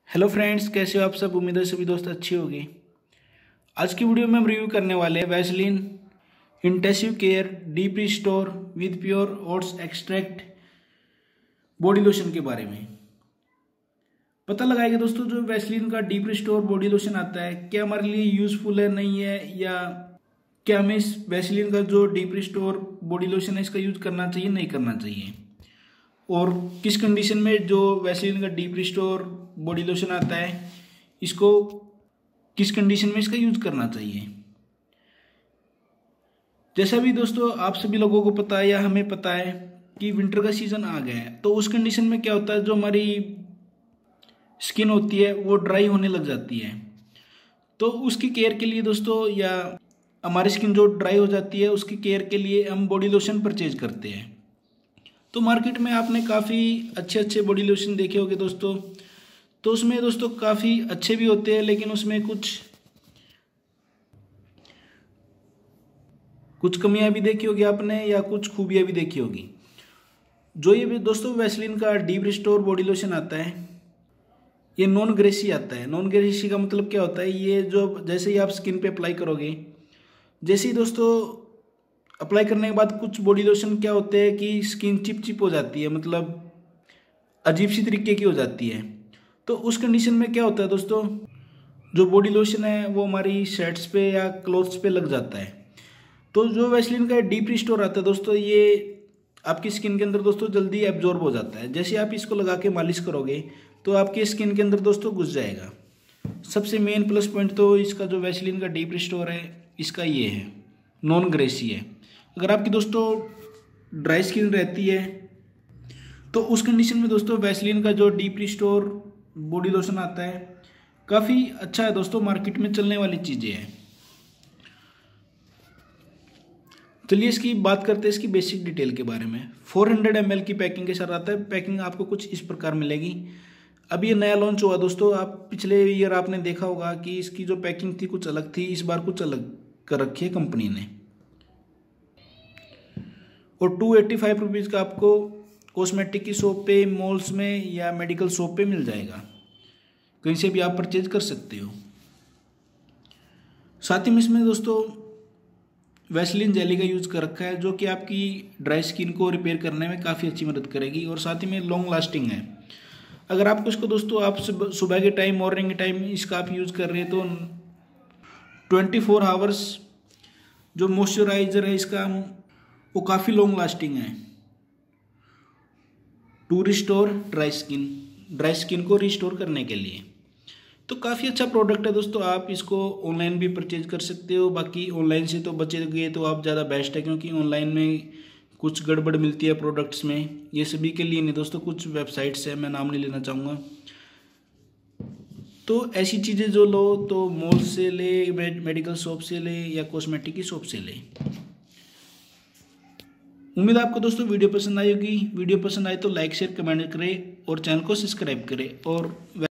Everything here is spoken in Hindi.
हेलो फ्रेंड्स, कैसे हो आप सब। उम्मीद है सभी दोस्त अच्छी होगी। आज की वीडियो में हम रिव्यू करने वाले हैं Vaseline intensive care deep restore with pure oats extract body lotion के बारे में। पता लगाएगा दोस्तों, जो वैसलीन का डीप रिस्टोर बॉडी लोशन आता है क्या हमारे लिए यूजफुल है नहीं है, या क्या हमें इस वैसलीन का जो डीप रिस्टोर बॉडी लोशन है इसका यूज करना चाहिए नहीं करना चाहिए, और किस कंडीशन में जो वैसलीन का डीप रिस्टोर बॉडी लोशन आता है इसको किस कंडीशन में इसका यूज करना चाहिए। जैसा भी दोस्तों आप सभी लोगों को पता है या हमें पता है कि विंटर का सीजन आ गया है, तो उस कंडीशन में क्या होता है, जो हमारी स्किन होती है वो ड्राई होने लग जाती है। तो उसकी केयर के लिए दोस्तों, या हमारी स्किन जो ड्राई हो जाती है उसकी केयर के लिए हम बॉडी लोशन परचेज करते हैं। तो मार्केट में आपने काफ़ी अच्छे अच्छे बॉडी लोशन देखे होंगे दोस्तों। तो उसमें दोस्तों काफ़ी अच्छे भी होते हैं, लेकिन उसमें कुछ कमियां भी देखी होगी आपने, या कुछ खूबियां भी देखी होगी। जो ये भी दोस्तों वैसलीन का डीप रिस्टोर बॉडी लोशन आता है, ये नॉन ग्रेसी आता है। नॉन ग्रेसी का मतलब क्या होता है, ये जो जैसे ही आप स्किन पे अप्लाई करोगे, जैसे ही दोस्तों अप्लाई करने के बाद कुछ बॉडी लोशन क्या होते हैं कि स्किन चिप हो जाती है, मतलब अजीब सी तरीके की हो जाती है। तो उस कंडीशन में क्या होता है दोस्तों, जो बॉडी लोशन है वो हमारी शर्ट्स पे या क्लोथ्स पे लग जाता है। तो जो वैसलीन का डीप रिस्टोर आता है दोस्तों, ये आपकी स्किन के अंदर दोस्तों जल्दी एब्जॉर्ब हो जाता है। जैसे आप इसको लगा के मालिश करोगे तो आपकी स्किन के अंदर दोस्तों घुस जाएगा। सबसे मेन प्लस पॉइंट तो इसका जो वैसलीन का डीप रिस्टोर है इसका ये है, नॉन ग्रेसी है। अगर आपकी दोस्तों ड्राई स्किन रहती है तो उस कंडीशन में दोस्तों वैसलीन का जो डीप रिस्टोर बॉडी लोशन आता है काफ़ी अच्छा है दोस्तों, मार्केट में चलने वाली चीज़ें हैं। चलिए इसकी बात करते हैं, इसकी बेसिक डिटेल के बारे में। 400 ml की पैकिंग के साथ आता है। पैकिंग आपको कुछ इस प्रकार मिलेगी। अब ये नया लॉन्च हुआ दोस्तों, आप पिछले ईयर आपने देखा होगा कि इसकी जो पैकिंग थी कुछ अलग थी, इस बार कुछ अलग कर रखी है कंपनी ने। और 285 रुपीज़ का आपको कॉस्मेटिक की शॉप पे, मॉल्स में या मेडिकल शॉप पे मिल जाएगा, कहीं से भी आप परचेज कर सकते हो। साथ ही में इसमें दोस्तों वैसलीन जेली का यूज़ कर रखा है, जो कि आपकी ड्राई स्किन को रिपेयर करने में काफ़ी अच्छी मदद करेगी, और साथ ही में लॉन्ग लास्टिंग है। अगर आपको इसको दोस्तों आप सुबह के टाइम, मॉर्निंग के टाइम इसका आप यूज़ कर रहे हैं तो 24 आवर्स जो मॉइस्चराइजर है इसका वो काफ़ी लॉन्ग लास्टिंग है। टू रिस्टोर ड्राई स्किन को रिस्टोर करने के लिए तो काफ़ी अच्छा प्रोडक्ट है दोस्तों। आप इसको ऑनलाइन भी परचेज कर सकते हो। बाकी ऑनलाइन से तो बचे गए तो आप ज़्यादा बेस्ट है, क्योंकि ऑनलाइन में कुछ गड़बड़ मिलती है प्रोडक्ट्स में। ये सभी के लिए नहीं दोस्तों, कुछ वेबसाइट्स है, मैं नाम नहीं लेना चाहूँगा। तो ऐसी चीज़ें जो लो तो मॉल से ले, मेडिकल शॉप से ले, या कॉस्मेटिक की शॉप से ले। उम्मीद है आपको दोस्तों वीडियो पसंद आई होगी। वीडियो पसंद आए तो लाइक शेयर कमेंट करें और चैनल को सब्सक्राइब करें। और